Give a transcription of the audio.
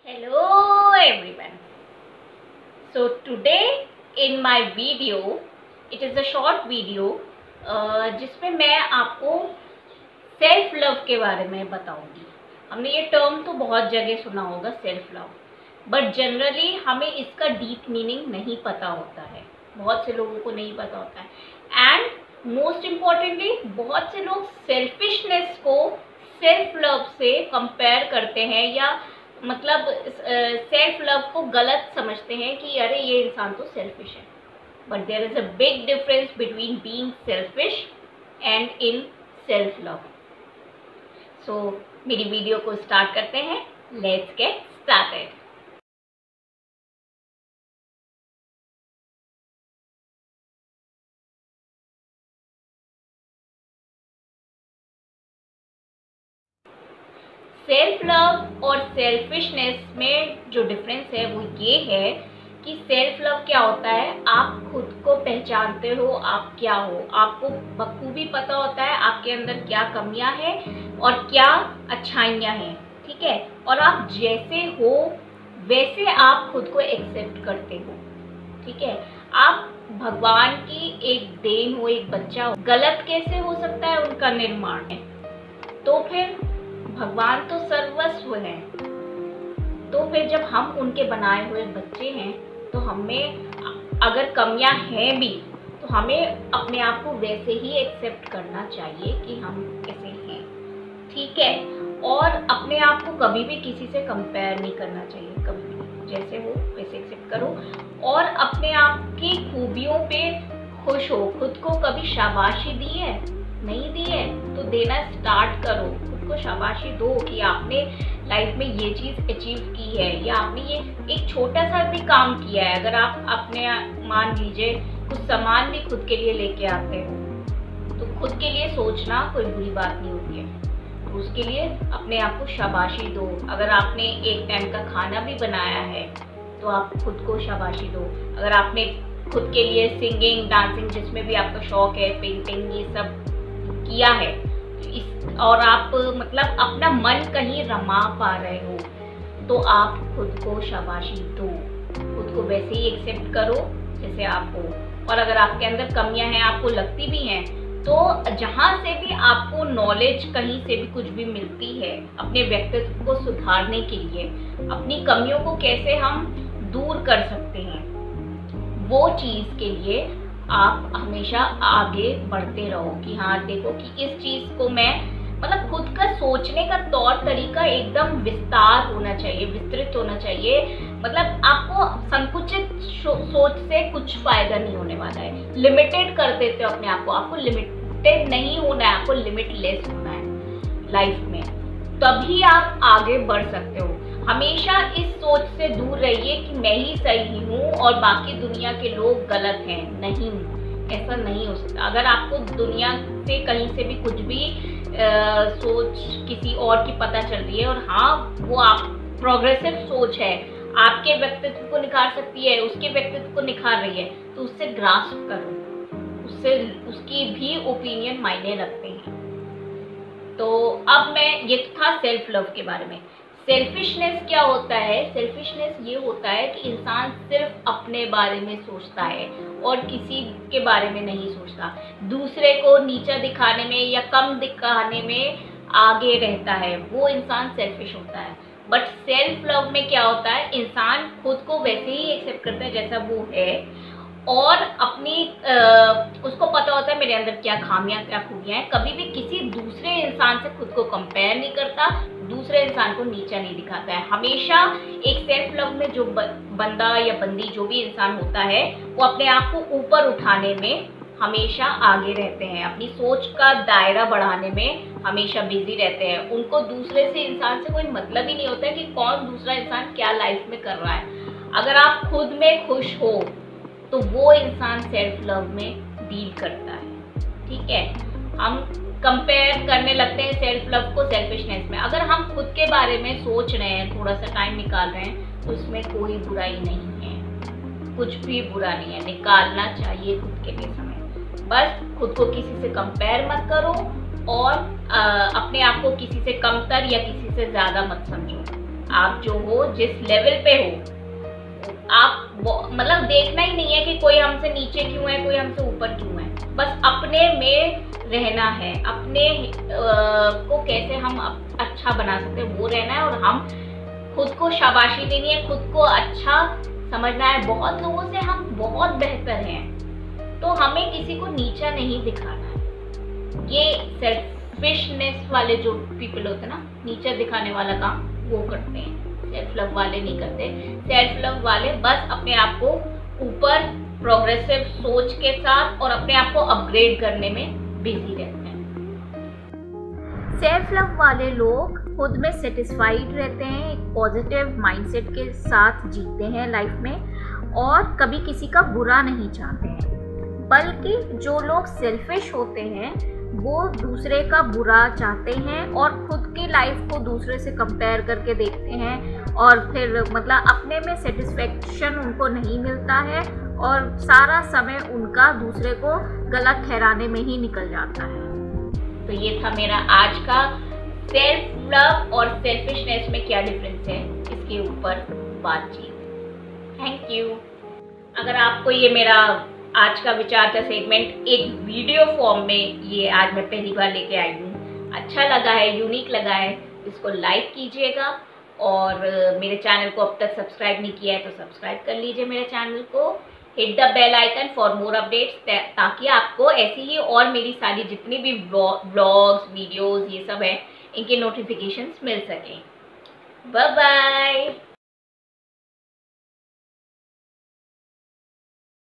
Hello everyone. So today in my video, it is a short video जिसमें मैं आपको self love के बारे में बताऊंगी। हमने ये टर्म तो बहुत जगह सुना होगा सेल्फ लव, बट जनरली हमें इसका डीप मीनिंग नहीं पता होता है, बहुत से लोगों को नहीं पता होता है। एंड मोस्ट इम्पॉर्टेंटली बहुत से लोग सेल्फिशनेस को सेल्फ लव से कंपेयर करते हैं या मतलब सेल्फ लव को गलत समझते हैं कि अरे ये इंसान तो सेल्फिश है। But there is a big difference between being selfish and in self love. So मेरी वीडियो को स्टार्ट करते हैं। Let's get started. Self love और सेल्फिशनेस में जो डिफरेंस है वो ये है कि सेल्फ लव क्या होता है, आप खुद को पहचानते हो आप क्या हो, आपको बखूबी पता होता है आपके अंदर क्या कमियां हैं और क्या अच्छाइयां हैं, ठीक है। और आप जैसे हो वैसे आप खुद को एक्सेप्ट करते हो, ठीक है। आप भगवान की एक देन हो, एक बच्चा हो, गलत कैसे हो सकता है, उनका निर्माण है। तो फिर भगवान तो सर्वस्व है, तो फिर जब हम उनके बनाए हुए बच्चे हैं तो हमें अगर कमियां हैं भी तो हमें अपने आप को वैसे ही एक्सेप्ट करना चाहिए कि हम ऐसे हैं, ठीक है। और अपने आप को कभी भी किसी से कंपेयर नहीं करना चाहिए, कभी भी जैसे हो वैसे एक्सेप्ट करो और अपने आप की खूबियों पे खुश हो। खुद को कभी शाबाशी दी है, नहीं दी है तो देना स्टार्ट करो, खुद को शाबाशी दो कि आपने लाइफ में ये चीज़ अचीव की है या आपने ये एक छोटा सा भी काम किया है। अगर आप अपने मान लीजिए कुछ सामान भी खुद के लिए लेके आते हो तो खुद के लिए सोचना कोई बुरी बात नहीं होती है, तो उसके लिए अपने आप को शाबाशी दो। अगर आपने एक टाइम का खाना भी बनाया है तो आप खुद को शाबाशी दो। अगर आपने खुद के लिए सिंगिंग, डांसिंग, जिसमें भी आपका शौक है, पेंटिंग, ये सब किया है और आप मतलब अपना मन कहीं रमा पा रहे हो तो आप खुद को शाबाशी दो, खुद को वैसे ही एक्सेप्ट करो जैसे आप हो। और अगर आपके अंदर कमियां हैं, आपको लगती भी हैं, तो जहां से भी आपको नॉलेज कहीं से भी कुछ भी मिलती है अपने व्यक्तित्व को सुधारने के लिए, अपनी कमियों को कैसे हम दूर कर सकते हैं, वो चीज के लिए आप हमेशा आगे बढ़ते रहो कि हाँ देखो कि इस चीज को मैं मतलब खुद का सोचने का तौर तरीका एकदम विस्तार होना चाहिए, विस्तृत होना चाहिए। मतलब आपको संकुचित सोच से कुछ फायदा नहीं होने वाला है। लिमिटेड कर देते हो अपने आप को, आपको लिमिटेड नहीं होना है, आपको लिमिटलेस होना है लाइफ में, तभी आप आगे बढ़ सकते हो। हमेशा इस सोच से दूर रहिए कि मैं ही सही हूँ और बाकी दुनिया के लोग गलत हैं। नहीं, ऐसा नहीं हो सकता। अगर आपको दुनिया से कहीं से भी कुछ भी सोच किसी और की पता चल रही है और हाँ वो आप प्रोग्रेसिव सोच है, आपके व्यक्तित्व को निखार सकती है, उसके व्यक्तित्व को निखार रही है, तो उससे ग्रास्प करो, उससे उसकी भी ओपिनियन मायने रखते हैं। तो अब मैं ये था सेल्फ लव के बारे में। सेल्फिशनेस क्या होता है? सेल्फिशनेस ये होता है कि इंसान सिर्फ अपने बारे में सोचता है और किसी के बारे में नहीं सोचता, दूसरे को नीचा दिखाने में या कम दिखाने में आगे रहता है, वो इंसान सेल्फिश होता है। बट सेल्फ लव में क्या होता है, इंसान खुद को वैसे ही एक्सेप्ट करता है जैसा वो है और अपनी उसको पता होता है मेरे अंदर क्या खामियां क्या खूबियां हैं। कभी भी किसी दूसरे इंसान से खुद को कंपेयर नहीं करता, दूसरे इंसान को नीचा नहीं दिखाता है। हमेशा एक सेल्फ लव में जो बंदा या बंदी जो भी इंसान होता है वो अपने आप को ऊपर उठाने में हमेशा आगे रहते हैं, अपनी सोच का दायरा बढ़ाने में हमेशा बिजी रहते हैं। उनको दूसरे से इंसान से कोई मतलब ही नहीं होता है कि कौन दूसरा इंसान क्या लाइफ में कर रहा है। अगर आप खुद में खुश हो तो वो इंसान सेल्फ लव में डील करता है, ठीक है। हम कंपेयर करने लगते हैं सेल्फ लव को सेल्फिशनेस में। अगर हम खुद के बारे में सोच रहे हैं, थोड़ा सा टाइम निकाल रहे हैं, तो उसमें कोई बुराई नहीं है, कुछ भी बुरा नहीं है, निकालना चाहिए खुद के लिए समय। बस खुद को किसी से कंपेयर मत करो और अपने आप को किसी से कमतर या किसी से ज्यादा मत समझो, आप जो हो, जिस लेवल पे हो, आप मतलब देखना ही नहीं है कि कोई हमसे नीचे क्यों है, कोई हमसे ऊपर क्यों है। बस अपने में रहना है, अपने को कैसे हम अच्छा बना सकते हैं वो रहना है, और हम खुद को शाबाशी देनी है, खुद को अच्छा समझना है। बहुत लोगों से हम बहुत बेहतर हैं, तो हमें किसी को नीचा नहीं दिखाना है। ये सेल्फिशनेस वाले जो पीपल होते हैं ना, नीचा दिखाने वाला काम वो करते हैं, सेल्फ लव वाले नहीं करते। सेल्फ लव वाले बस अपने आप को ऊपर प्रोग्रेसिव सोच के साथ और अपने आप को अपग्रेड करने में बिजी रहते हैं। सेल्फ लव वाले लोग खुद में सेटिस्फाइड रहते हैं, एक पॉजिटिव माइंडसेट के साथ जीते हैं लाइफ में, और कभी किसी का बुरा नहीं चाहते हैं। बल्कि जो लोग सेल्फिश होते हैं वो दूसरे का बुरा चाहते हैं और खुद की लाइफ को दूसरे से कंपेयर करके देखते हैं, और फिर मतलब अपने में सेटिस्फेक्शन उनको नहीं मिलता है, और सारा समय उनका दूसरे को गलत ठहराने में ही निकल जाता है। तो ये था मेरा आज का सेल्फ लव और सेल्फिशनेस में क्या डिफरेंस है, इसके ऊपर बातचीत। Thank you. अगर आपको ये मेरा आज का विचार का सेगमेंट एक वीडियो फॉर्म में, ये आज मैं पहली बार लेके आई हूँ, अच्छा लगा है, यूनिक लगा है, इसको लाइक कीजिएगा, और मेरे चैनल को अब तक सब्सक्राइब नहीं किया है तो सब्सक्राइब कर लीजिए मेरे चैनल को। Hit the bell icon for more updates, ताकि आपको ऐसी ही और मेरी सारी जितनी भी व्लॉग्स, वीडियोस ये सब है, इनके नोटिफिकेशंस मिल सकें। Bye bye.